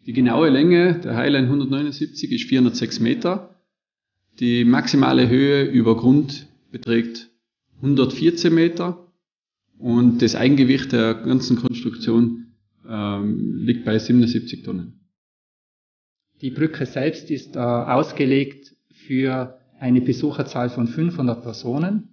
Die genaue Länge der Highline 179 ist 406 Meter. Die maximale Höhe über Grund beträgt 114 Meter und das Eigengewicht der ganzen Konstruktion liegt bei 77 Tonnen. Die Brücke selbst ist ausgelegt für eine Besucherzahl von 500 Personen.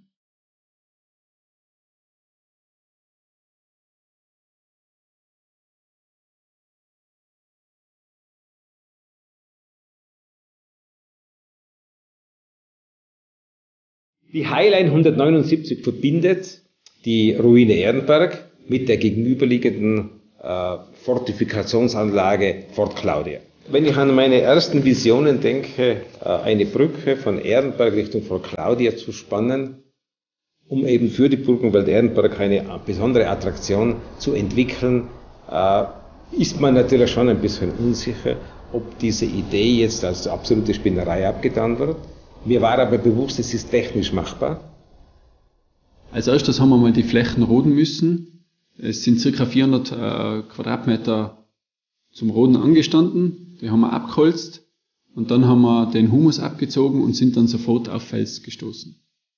Die Highline 179 verbindet die Ruine Ehrenberg mit der gegenüberliegenden Fortifikationsanlage Fort Claudia. Wenn ich an meine ersten Visionen denke, eine Brücke von Ehrenberg Richtung Fort Claudia zu spannen, um eben für die Burgenwelt Ehrenberg eine besondere Attraktion zu entwickeln, ist man natürlich schon ein bisschen unsicher, ob diese Idee jetzt als absolute Spinnerei abgetan wird. Mir war aber bewusst, es ist technisch machbar. Als erstes haben wir mal die Flächen roden müssen. Es sind ca. 400 Quadratmeter zum Roden angestanden. Die haben wir abgeholzt und dann haben wir den Humus abgezogen und sind dann sofort auf Fels gestoßen.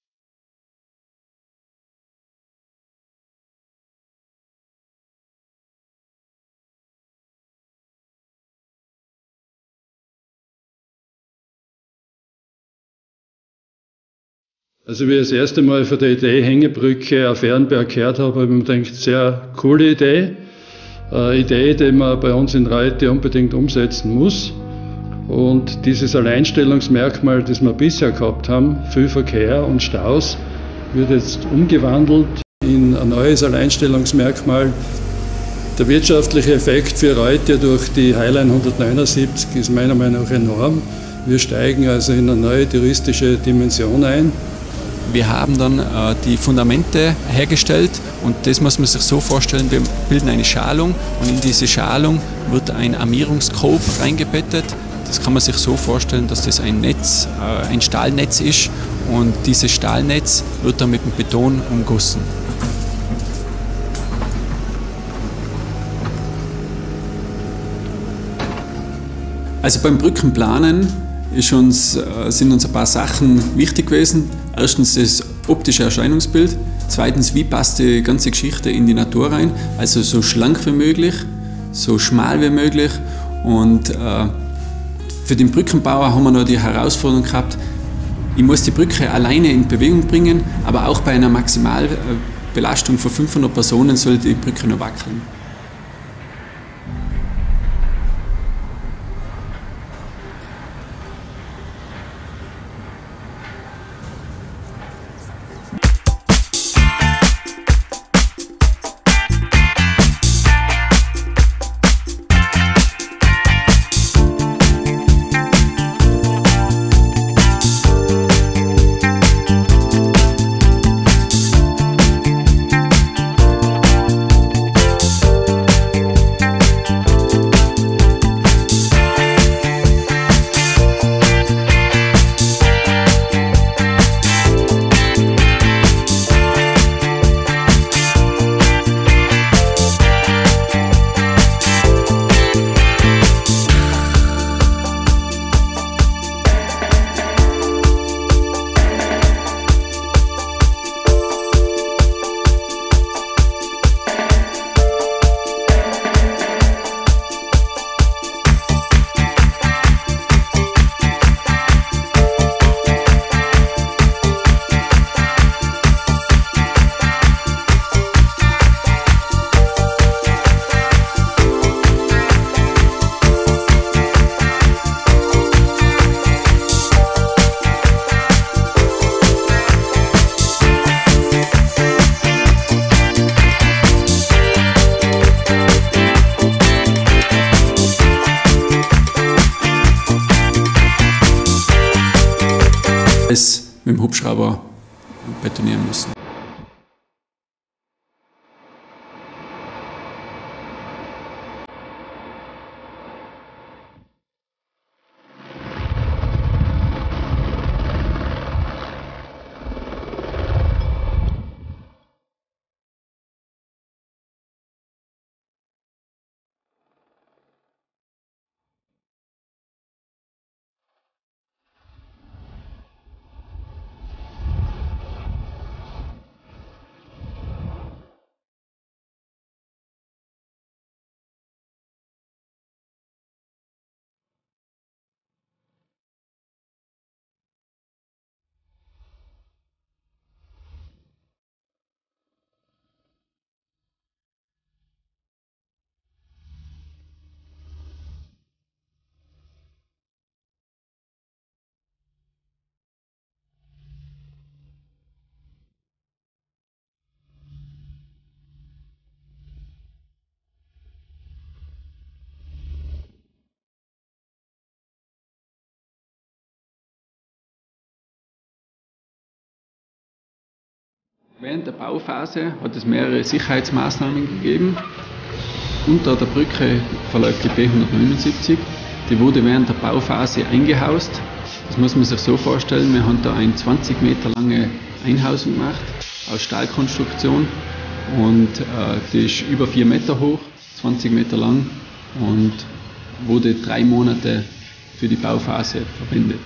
Also wie ich das erste Mal von der Idee Hängebrücke auf Ehrenberg gehört habe, habe ich mir gedacht, sehr coole Idee. Eine Idee, die man bei uns in Reutte unbedingt umsetzen muss. Und dieses Alleinstellungsmerkmal, das wir bisher gehabt haben, viel Verkehr und Staus, wird jetzt umgewandelt in ein neues Alleinstellungsmerkmal. Der wirtschaftliche Effekt für Reutte durch die Highline 179 ist meiner Meinung nach enorm. Wir steigen also in eine neue touristische Dimension ein. Wir haben dann die Fundamente hergestellt und das muss man sich so vorstellen, wir bilden eine Schalung und in diese Schalung wird ein Armierungskorb reingebettet. Das kann man sich so vorstellen, dass das ein Netz, ein Stahlnetz ist und dieses Stahlnetz wird dann mit dem Beton umgossen. Also beim Brückenplanen sind uns ein paar Sachen wichtig gewesen. Erstens das optische Erscheinungsbild. Zweitens, wie passt die ganze Geschichte in die Natur rein? Also so schlank wie möglich, so schmal wie möglich. Und für den Brückenbauer haben wir noch die Herausforderung gehabt, ich muss die Brücke alleine in Bewegung bringen, aber auch bei einer Maximalbelastung von 500 Personen soll die Brücke noch wackeln. Mit dem Hubschrauber betonieren müssen. Während der Bauphase hat es mehrere Sicherheitsmaßnahmen gegeben. Unter der Brücke verläuft die B179. Die wurde während der Bauphase eingehaust. Das muss man sich so vorstellen, wir haben da eine 20 Meter lange Einhausung gemacht aus Stahlkonstruktion und die ist über 4 Meter hoch, 20 Meter lang und wurde 3 Monate für die Bauphase verwendet.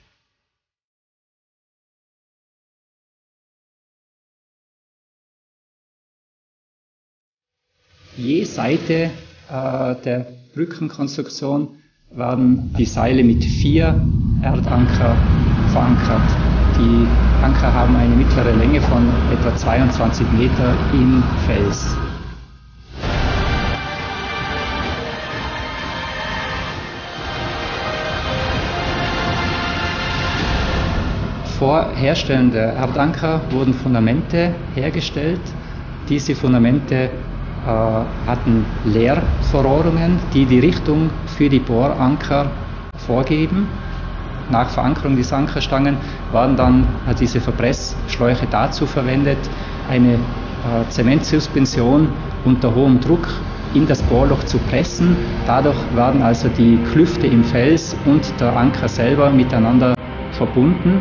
Je Seite der Brückenkonstruktion werden die Seile mit 4 Erdanker verankert. Die Anker haben eine mittlere Länge von etwa 22 Meter im Fels. Vor Herstellen der Erdanker wurden Fundamente hergestellt. Diese Fundamente hatten Leerverrohrungen, die die Richtung für die Bohranker vorgeben. Nach Verankerung dieser Ankerstangen waren dann diese Verpressschläuche dazu verwendet, eine Zementsuspension unter hohem Druck in das Bohrloch zu pressen. Dadurch werden also die Klüfte im Fels und der Anker selber miteinander verbunden.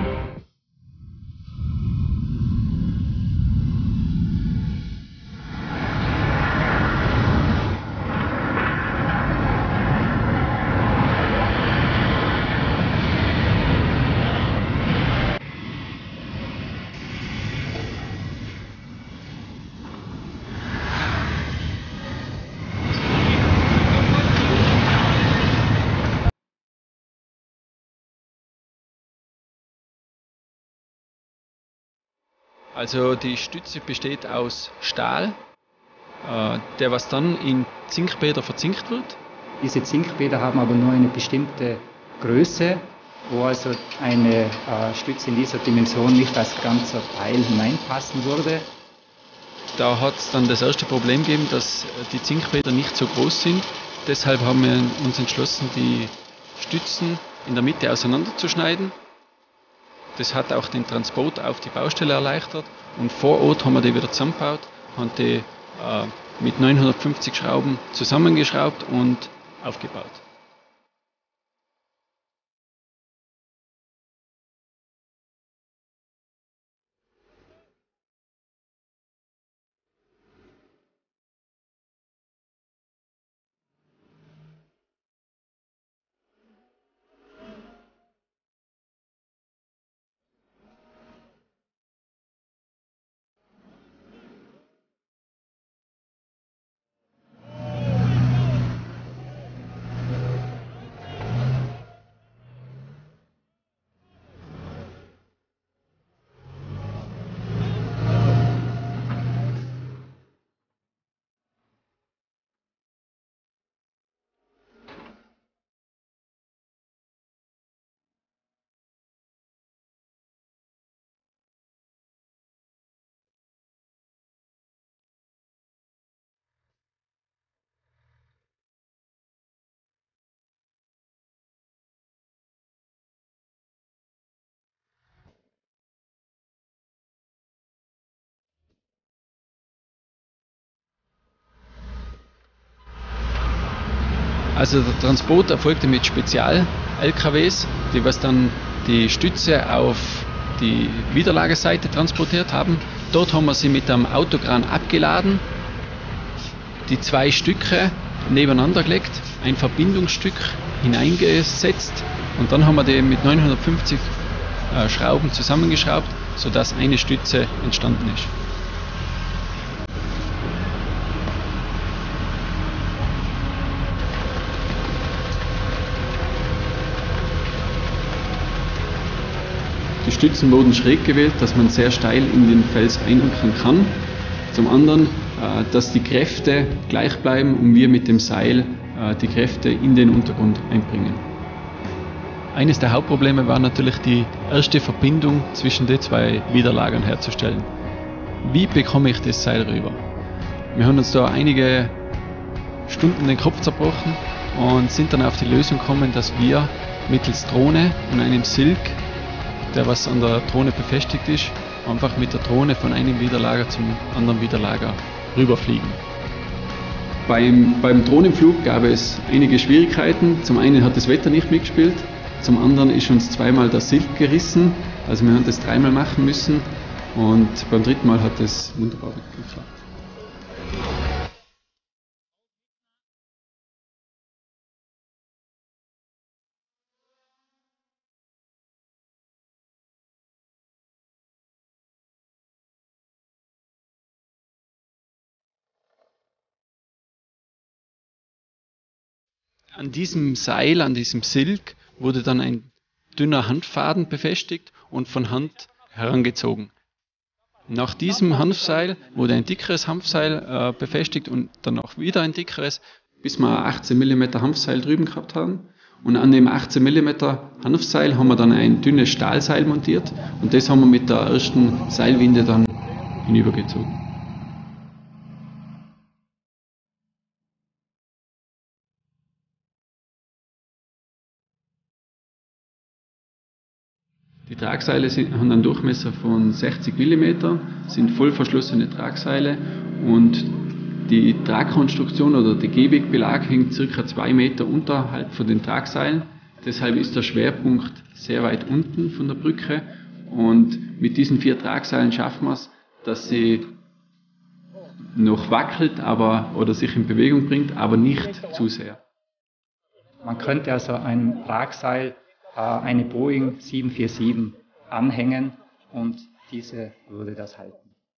Also die Stütze besteht aus Stahl, der was dann in Zinkbäder verzinkt wird. Diese Zinkbäder haben aber nur eine bestimmte Größe, wo also eine Stütze in dieser Dimension nicht als ganzer Teil hineinpassen würde. Da hat es dann das erste Problem gegeben, dass die Zinkbäder nicht so groß sind. Deshalb haben wir uns entschlossen, die Stützen in der Mitte auseinanderzuschneiden. Das hat auch den Transport auf die Baustelle erleichtert und vor Ort haben wir die wieder zusammengebaut, haben die mit 950 Schrauben zusammengeschraubt und aufgebaut. Also der Transport erfolgte mit Spezial-LKWs, die was dann die Stütze auf die Widerlagerseite transportiert haben. Dort haben wir sie mit einem Autokran abgeladen, die 2 Stücke nebeneinander gelegt, ein Verbindungsstück hineingesetzt und dann haben wir die mit 950 Schrauben zusammengeschraubt, sodass eine Stütze entstanden ist. Die Stützen wurden schräg gewählt, dass man sehr steil in den Fels einankern kann. Zum anderen, dass die Kräfte gleich bleiben und wir mit dem Seil die Kräfte in den Untergrund einbringen. Eines der Hauptprobleme war natürlich die erste Verbindung zwischen den 2 Widerlagern herzustellen. Wie bekomme ich das Seil rüber? Wir haben uns da einige Stunden den Kopf zerbrochen und sind dann auf die Lösung gekommen, dass wir mittels Drohne und einem Silk, der was an der Drohne befestigt ist, einfach mit der Drohne von einem Widerlager zum anderen Widerlager rüberfliegen. Beim Drohnenflug gab es einige Schwierigkeiten. Zum einen hat das Wetter nicht mitgespielt, zum anderen ist uns zweimal der Silk gerissen, also wir haben das dreimal machen müssen und beim dritten Mal hat es wunderbar geklappt. An diesem Seil, an diesem Silk, wurde dann ein dünner Hanffaden befestigt und von Hand herangezogen. Nach diesem Hanfseil wurde ein dickeres Hanfseil befestigt und dann auch wieder ein dickeres, bis wir ein 18 mm Hanfseil drüben gehabt haben. Und an dem 18 mm Hanfseil haben wir dann ein dünnes Stahlseil montiert und das haben wir mit der ersten Seilwinde dann hinübergezogen. Die Tragseile haben einen Durchmesser von 60 mm, sind voll verschlossene Tragseile und die Tragkonstruktion oder der Gehwegbelag hängt ca. 2 Meter unterhalb von den Tragseilen. Deshalb ist der Schwerpunkt sehr weit unten von der Brücke und mit diesen 4 Tragseilen schaffen wir es, dass sie noch wackelt oder sich in Bewegung bringt, aber nicht zu sehr. Man könnte also ein Tragseil eine Boeing 747 anhängen und diese würde das halten.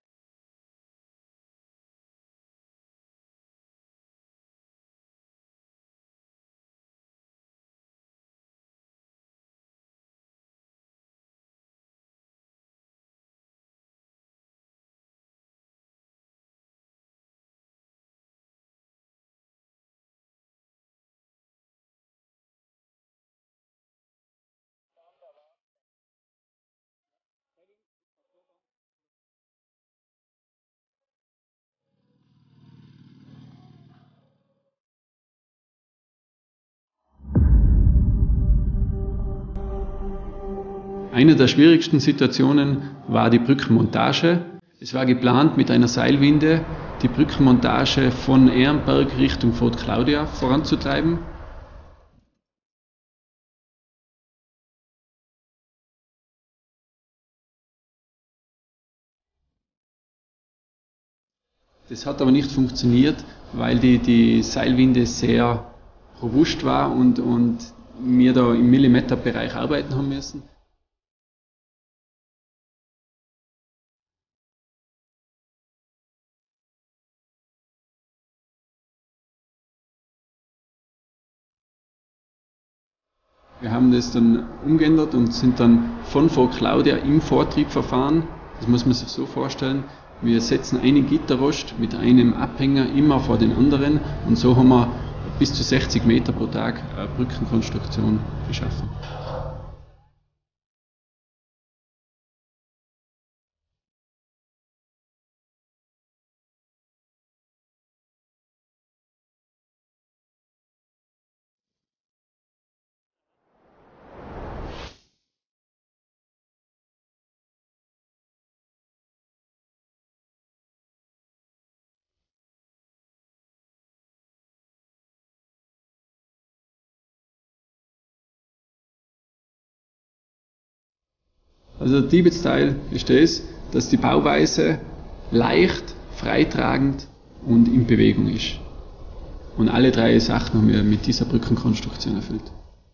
Eine der schwierigsten Situationen war die Brückenmontage. Es war geplant, mit einer Seilwinde die Brückenmontage von Ehrenberg Richtung Fort Claudia voranzutreiben. Das hat aber nicht funktioniert, weil die Seilwinde sehr robust war und wir da im Millimeterbereich arbeiten haben müssen. Wir haben das dann umgeändert und sind dann von Fort Claudia im Vortriebverfahren, das muss man sich so vorstellen, wir setzen einen Gitterrost mit einem Abhänger immer vor den anderen und so haben wir bis zu 60 Meter pro Tag Brückenkonstruktion geschaffen. Also der Tibet-Style ist das, dass die Bauweise leicht, freitragend und in Bewegung ist. Und alle 3 Sachen haben wir mit dieser Brückenkonstruktion erfüllt.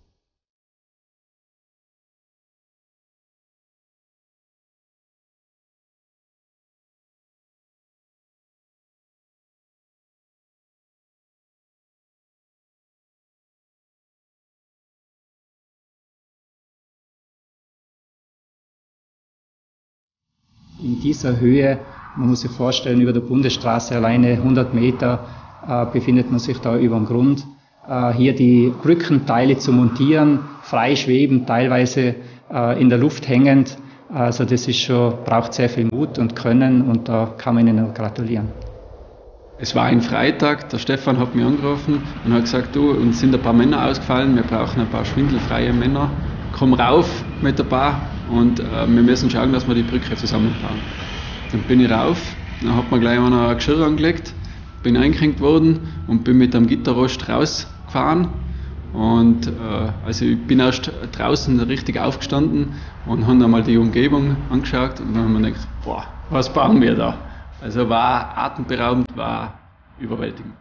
In dieser Höhe, man muss sich vorstellen, über der Bundesstraße alleine 100 Meter befindet man sich da über dem Grund. Hier die Brückenteile zu montieren, frei schwebend, teilweise in der Luft hängend. Also das ist braucht sehr viel Mut und Können und da kann man Ihnen nur gratulieren. Es war ein Freitag, der Stefan hat mich angerufen und hat gesagt, du, uns sind ein paar Männer ausgefallen, wir brauchen ein paar schwindelfreie Männer. Komm rauf mit ein paar und wir müssen schauen, dass wir die Brücke zusammenbauen. Dann bin ich rauf, dann hat mir gleich einer ein Geschirr angelegt, bin eingehängt worden und bin mit einem Gitterrost rausgefahren. Und also ich bin erst draußen richtig aufgestanden und habe einmal die Umgebung angeschaut und dann haben wir gedacht, boah, was bauen wir da? Also war atemberaubend, war überwältigend.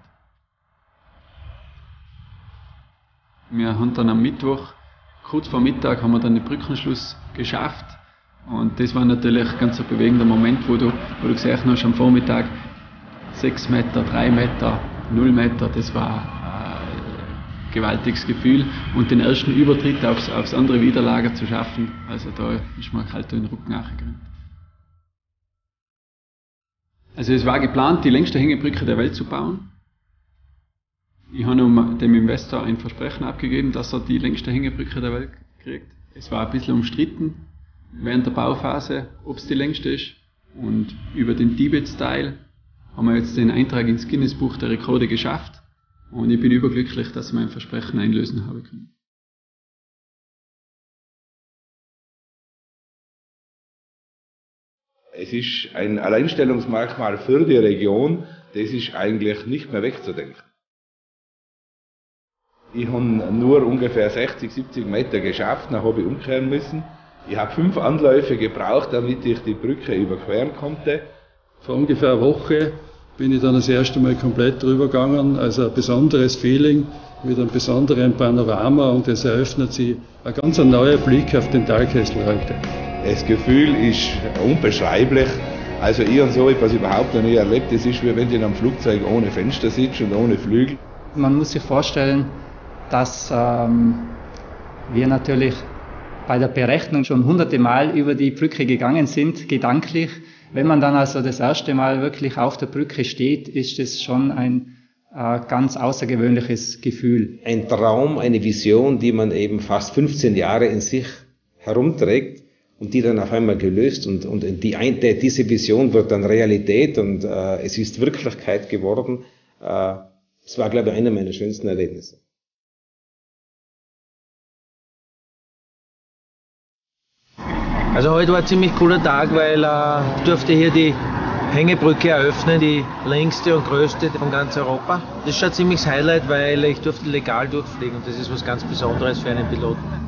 Wir haben dann am Mittwoch, kurz vor Mittag, haben wir dann den Brückenschluss geschafft. Und das war natürlich ganz ein bewegender Moment, wo du gesehen hast am Vormittag 6 Meter, 3 Meter, 0 Meter, das war ein gewaltiges Gefühl. Und den ersten Übertritt aufs andere Widerlager zu schaffen, also da ist mir kalt in den Rücken nachgegangen. Also es war geplant, die längste Hängebrücke der Welt zu bauen. Ich habe dem Investor ein Versprechen abgegeben, dass er die längste Hängebrücke der Welt kriegt. Es war ein bisschen umstritten während der Bauphase, ob es die längste ist. Und über den Tibet-Style haben wir jetzt den Eintrag ins Guinness-Buch der Rekorde geschafft. Und ich bin überglücklich, dass ich mein Versprechen einlösen habe können. Es ist ein Alleinstellungsmerkmal für die Region, das ist eigentlich nicht mehr wegzudenken. Ich habe nur ungefähr 60, 70 Meter geschafft, dann habe ich umkehren müssen. Ich habe 5 Anläufe gebraucht, damit ich die Brücke überqueren konnte. Vor ungefähr einer Woche bin ich dann das erste Mal komplett drüber gegangen, also ein besonderes Feeling mit einem besonderen Panorama und es eröffnet sich ein ganz neuer Blick auf den Talkessel heute. Das Gefühl ist unbeschreiblich. Also ich und so etwas überhaupt noch nie erlebt. Es ist wie wenn du in einem Flugzeug ohne Fenster sitzt und ohne Flügel. Man muss sich vorstellen, dass wir natürlich bei der Berechnung schon hunderte Mal über die Brücke gegangen sind, gedanklich. Wenn man dann also das erste Mal wirklich auf der Brücke steht, ist es schon ein ganz außergewöhnliches Gefühl. Ein Traum, eine Vision, die man eben fast 15 Jahre in sich herumträgt und die dann auf einmal gelöst und diese Vision wird dann Realität und es ist Wirklichkeit geworden. Das war, glaube ich, einer meiner schönsten Erlebnisse. Also heute war ein ziemlich cooler Tag, weil ich durfte hier die Hängebrücke eröffnen, die längste und größte von ganz Europa. Das ist schon ein ziemliches Highlight, weil ich durfte legal durchfliegen und das ist was ganz Besonderes für einen Piloten.